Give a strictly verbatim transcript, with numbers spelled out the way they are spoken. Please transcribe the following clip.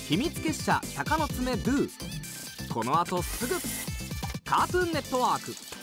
秘密結社鷹の爪ドゥ。この後すぐカートゥーンネットワーク。